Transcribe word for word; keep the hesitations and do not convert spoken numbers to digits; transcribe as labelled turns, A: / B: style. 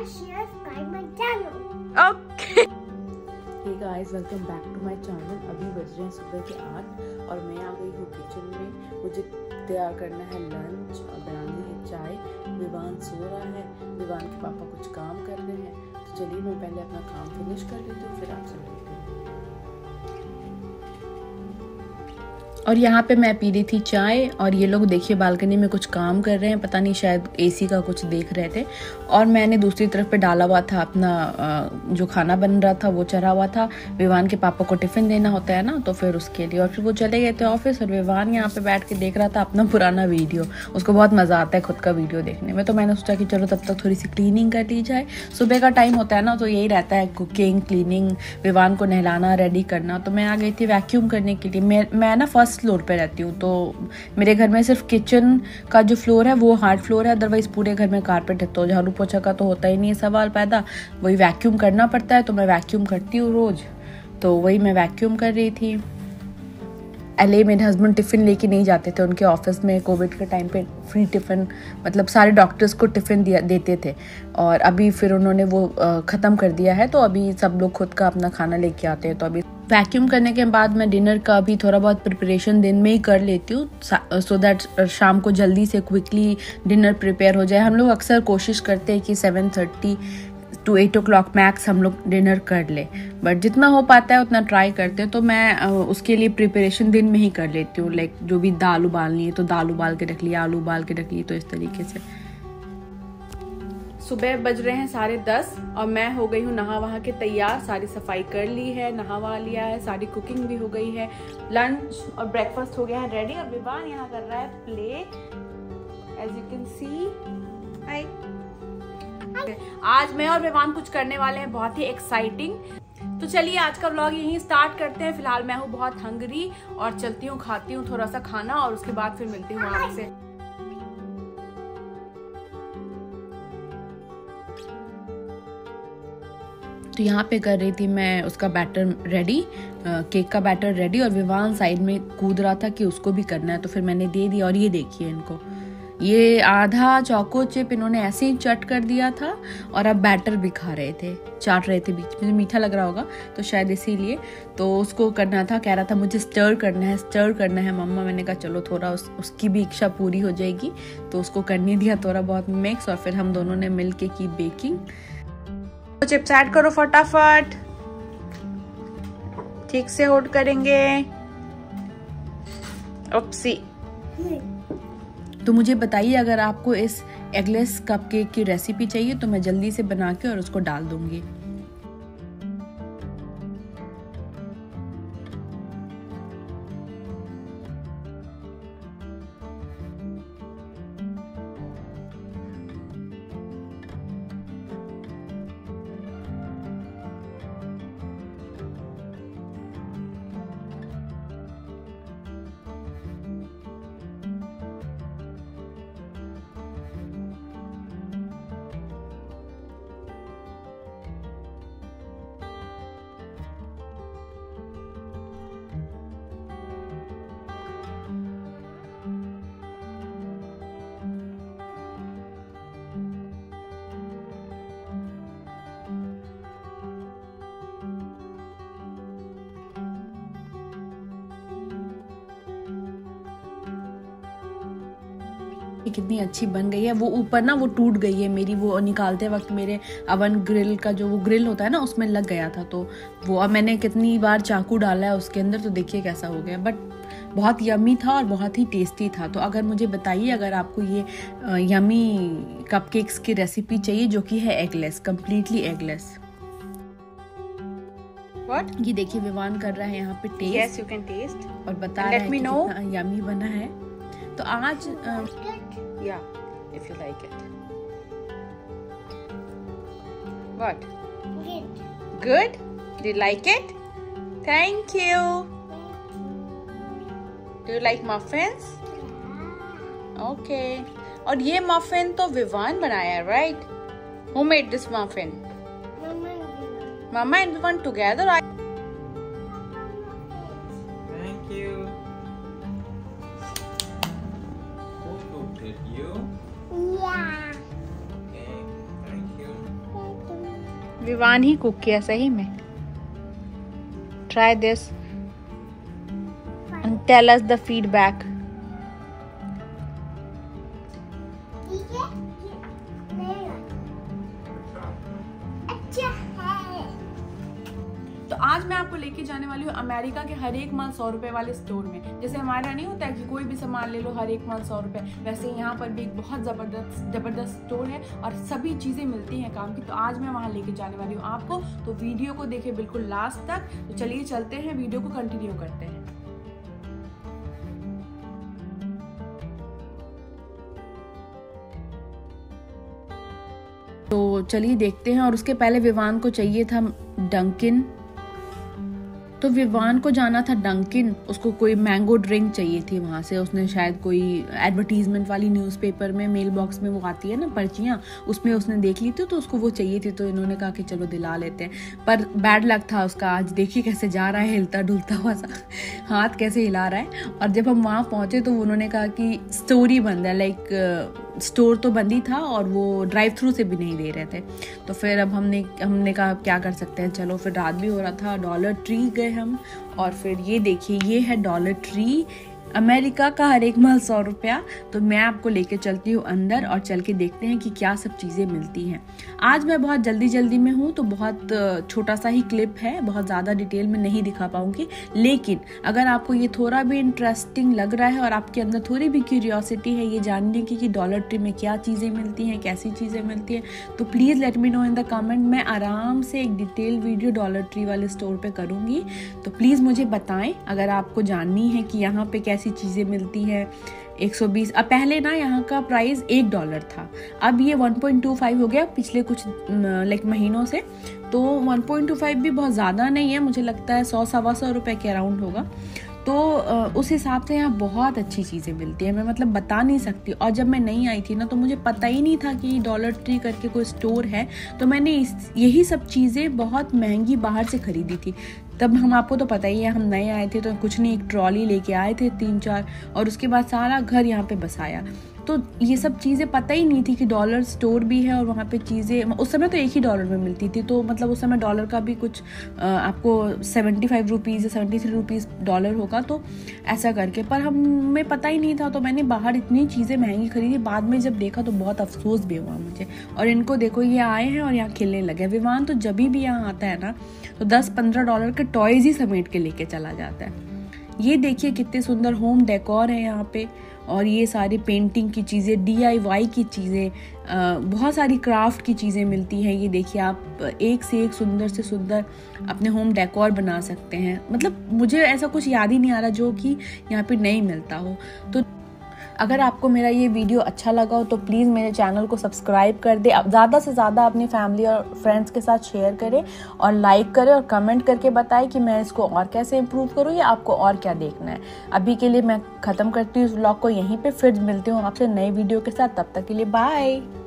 A: share, subscribe my channel.
B: Okay.
C: Hey guys, welcome back to my channel. अभी बज रहे हैं सुबह के आठ और मैं आ गई हूँ किचन में। मुझे तैयार करना है लंच और बनानी है चाय। विवान सो रहा है, विवान के पापा कुछ काम कर रहे हैं, तो चलिए मैं पहले अपना काम फिनिश कर लेती हूँ, फिर आपसे मिलती हूँ। और यहाँ पे मैं पी रही थी चाय और ये लोग देखिए बालकनी में कुछ काम कर रहे हैं, पता नहीं शायद एसी का कुछ देख रहे थे। और मैंने दूसरी तरफ पे डाला हुआ था अपना जो खाना बन रहा था वो चढ़ा हुआ था। विवान के पापा को टिफिन देना होता है ना, तो फिर उसके लिए। और फिर वो चले गए थे ऑफिस और विवान यहाँ पे बैठ के देख रहा था अपना पुराना वीडियो। उसको बहुत मजा आता है खुद का वीडियो देखने में, तो मैंने सोचा कि चलो तब तक थोड़ी सी क्लीनिंग कर ली जाए। सुबह का टाइम होता है ना, तो यही रहता है कुकिंग, क्लीनिंग, विवान को नहलाना, रेडी करना। तो मैं आ गई थी वैक्यूम करने के लिए। मैं मैं ना फर्स्ट फ्लोर पे रहती हूँ, तो मेरे घर में सिर्फ किचन का जो फ्लोर है वो हार्ड फ्लोर है, अदरवाइज पूरे घर में कारपेट है। तो झाड़ू पोछा का तो होता ही नहीं है सवाल पैदा, वही वैक्यूम करना पड़ता है। तो मैं वैक्यूम करती हूँ रोज, तो वही मैं वैक्यूम कर रही थी। एले मेरे हस्बैंड टिफ़िन लेके नहीं जाते थे, उनके ऑफिस में कोविड के टाइम पे फ्री टिफ़िन, मतलब सारे डॉक्टर्स को टिफ़िन दिया देते थे। और अभी फिर उन्होंने वो ख़त्म कर दिया है, तो अभी सब लोग खुद का अपना खाना लेके आते हैं। तो अभी वैक्यूम करने के बाद मैं डिनर का भी थोड़ा बहुत प्रिपरेशन दिन में ही कर लेती हूँ, सो दैट शाम को जल्दी से क्विकली डिनर प्रिपेयर हो जाए। हम लोग अक्सर कोशिश करते हैं कि seven thirty to eight o'clock max हम लोग डिनर कर ले, बट जितना हो पाता है उतना ट्राई करते हैं। तो मैं उसके लिए प्रिपरेशन दिन में ही कर लेती हूँ। लाइक जो भी दाल उबालनी है तो दाल उबाल के रख लिया, आलू उबाल के रख ली, तो इस तरीके से। सुबह बज रहे हैं साढ़े दस और मैं हो गई हूँ नहा वहा के तैयार। सारी सफाई कर ली है, नहा वहा लिया है, सारी कुकिंग भी हो गई है, लंच और ब्रेकफास्ट हो गया है रेडी। और विवान यहाँ कर रहा है play, as you can see. Hi, आज मैं और विवान कुछ करने वाले हैं बहुत ही एक्साइटिंग। तो चलिए आज का व्लॉग यहीं स्टार्ट करते हैं। फिलहाल मैं हूँ बहुत हंगरी और चलती हूँ, खाती हूँ थोड़ा सा खाना और उसके बाद फिर मिलती हूँ आपसे। तो यहाँ पे कर रही थी मैं उसका बैटर रेडी, केक का बैटर रेडी, और विवान साइड में कूद रहा था कि उसको भी करना है, तो फिर मैंने दे दिया। और ये देखिए इनको, ये आधा चोको चिप इन्होंने ऐसे ही चट कर दिया था और अब बैटर भी खा रहे थे, चाट रहे थे। बीच में मीठा लग रहा होगा तो शायद इसीलिए। तो उसको करना था, कह रहा था मुझे स्टर करना है, स्टर करना है मम्मा। मैंने कहा चलो थोड़ा उस, उसकी भी इच्छा पूरी हो जाएगी, तो उसको करने दिया थोड़ा बहुत मिक्स। और फिर हम दोनों ने मिल के की बेकिंग। तो चिप्स ऐड करो फटाफट, ठीक से होल्ड करेंगे। ओप्सी। तो मुझे बताइए अगर आपको इस एगलेस कपकेक की रेसिपी चाहिए तो मैं जल्दी से बना के और उसको डाल दूंगी। कितनी अच्छी बन गई है। वो ऊपर ना वो टूट गई है मेरी, वो निकालते वक्त मेरे अवन ग्रिल का जो वो ग्रिल होता है ना उसमें लग गया था। तो वो अब मैंने कितनी बार चाकू डाला है उसके अंदर, तो देखिए कैसा हो गया। बट बहुत यमी था और बहुत ही टेस्टी था। तो अगर मुझे बताइए अगर आपको ये यमी कपकेक्स की रेसिपी चाहिए जो कि है एगलेस, कंप्लीटली एगलेस। What? ये देखिए विवान कर रहा है यहाँ पे taste.
B: Yes, you can taste.
C: और बता रहा है कि कितना यमी बना है। तो आज
B: Yeah, if you like it. What?
A: Good.
B: Good? Do you like it? Thank you. Do you like muffins? Okay. और ये muffin तो विवान बनाया है, right? Who made this muffin?
A: Mama.
B: Mama and Vivan together. I
D: Thank you. Who cooked it? You?
A: Yeah.
D: Okay. Thank you.
B: Vivaan ही cook किया सही में। Try this and tell us the feedback.
A: ठीक है, ये नहीं अच्छा है।
C: तो आज मैं आपको लेके जाने वाली हूँ अमेरिका के हर एक माल सौ रुपए वाले स्टोर में। जैसे हमारे यहाँ नहीं होता है कि कोई भी सामान ले लो हर एक माल सौ रुपए, वैसे यहाँ पर भी एक बहुत जबरदस्त जबरदस्त स्टोर है और सभी चीजें मिलती हैं काम की। तो आज मैं वहाँ लेके जाने वाली हूँ आपको, तो वीडियो को देखिए बिल्कुल लास्ट तक। तो चलिए चलते हैं, वीडियो को कंटिन्यू करते हैं। तो चलिए देखते हैं। और उसके पहले विवान को चाहिए था डंकिन, तो विवान को जाना था डंकिन, उसको कोई मैंगो ड्रिंक चाहिए थी वहाँ से। उसने शायद कोई एडवर्टीजमेंट वाली न्यूज़पेपर में, मेल बॉक्स में वो आती है ना पर्चियाँ, उसमें उसने देख ली थी तो उसको वो चाहिए थी। तो इन्होंने कहा कि चलो दिला लेते हैं, पर बैड लक था उसका। आज देखिए कैसे जा रहा है हिलता डुलता हुआ सा, हाथ कैसे हिला रहा है। और जब हम वहाँ पहुँचे तो उन्होंने कहा कि स्टोर ही बंद है, लाइक स्टोर तो बंद ही था और वो ड्राइव थ्रू से भी नहीं दे रहे थे। तो फिर अब हमने हमने कहा क्या कर सकते हैं, चलो फिर रात भी हो रहा था। डॉलर ट्री गए हम, और फिर ये देखिए ये है डॉलर ट्री, अमेरिका का हर एक माल सौ रुपया। तो मैं आपको लेके चलती हूँ अंदर और चल के देखते हैं कि क्या सब चीज़ें मिलती हैं। आज मैं बहुत जल्दी जल्दी में हूँ तो बहुत छोटा सा ही क्लिप है, बहुत ज़्यादा डिटेल में नहीं दिखा पाऊँगी। लेकिन अगर आपको ये थोड़ा भी इंटरेस्टिंग लग रहा है और आपके अंदर थोड़ी भी क्यूरियोसिटी है ये जानने की कि डॉलर ट्री में क्या चीज़ें मिलती हैं, कैसी चीज़ें मिलती हैं, तो please let me know in the comment. मैं आराम से एक डिटेल वीडियो डॉलर ट्री वाले स्टोर पर करूँगी, तो प्लीज़ मुझे बताएं अगर आपको जाननी है कि यहाँ पर कैसी चीज़ें मिलती है। एक सौ बीस, अब पहले ना यहाँ का प्राइस एक डॉलर था, अब ये वन पॉइंट टू फाइव हो गया पिछले कुछ लाइक महीनों से। तो वन पॉइंट टू फाइव भी बहुत ज़्यादा नहीं है, मुझे लगता है सौ सवा सौ रुपए के अराउंड होगा। तो उस हिसाब से यहाँ बहुत अच्छी चीज़ें मिलती हैं, मैं मतलब बता नहीं सकती। और जब मैं नहीं आई थी ना तो मुझे पता ही नहीं था कि डॉलर ट्री करके कोई स्टोर है, तो मैंने इस यही सब चीज़ें बहुत महंगी बाहर से खरीदी थी। तब हम, आपको तो पता ही है, हम नए आए थे तो कुछ नहीं, एक ट्रॉली लेके आए थे तीन चार, और उसके बाद सारा घर यहाँ पे बसाया। तो ये सब चीज़ें पता ही नहीं थी कि डॉलर स्टोर भी है और वहाँ पे चीज़ें उस समय तो एक ही डॉलर में मिलती थी। तो मतलब उस समय डॉलर का भी कुछ आपको सेवेंटी फाइव रुपीज़ या सेवेंटी थ्री रुपीज़ डॉलर होगा, तो ऐसा करके। पर हमें पता ही नहीं था, तो मैंने बाहर इतनी चीज़ें महंगी खरीदी। बाद में जब देखा तो बहुत अफसोस भी हुआ मुझे। और इनको देखो, ये आए हैं और यहाँ खेलने लगे। विवान तो जब भी यहाँ आता है ना तो दस पंद्रह डॉलर के टॉयज़ ही समेट के लेके चला जाता है। ये देखिए कितने सुंदर होम डेकोर है यहाँ पे, और ये सारी पेंटिंग की चीज़ें, डी आई वाई की चीज़ें, बहुत सारी क्राफ्ट की चीज़ें मिलती हैं। ये देखिए आप एक से एक सुंदर से सुंदर अपने होम डेकोर बना सकते हैं। मतलब मुझे ऐसा कुछ याद ही नहीं आ रहा जो कि यहाँ पे नहीं मिलता हो। तो अगर आपको मेरा ये वीडियो अच्छा लगा हो तो प्लीज़ मेरे चैनल को सब्सक्राइब कर दे, ज़्यादा से ज़्यादा अपनी फैमिली और फ्रेंड्स के साथ शेयर करें और लाइक करें और कमेंट करके बताएं कि मैं इसको और कैसे इम्प्रूव करूँ या आपको और क्या देखना है। अभी के लिए मैं ख़त्म करती हूँ इस व्लॉग को यहीं पे, फिर मिलती हूँ आपसे नए वीडियो के साथ। तब तक के लिए बाय।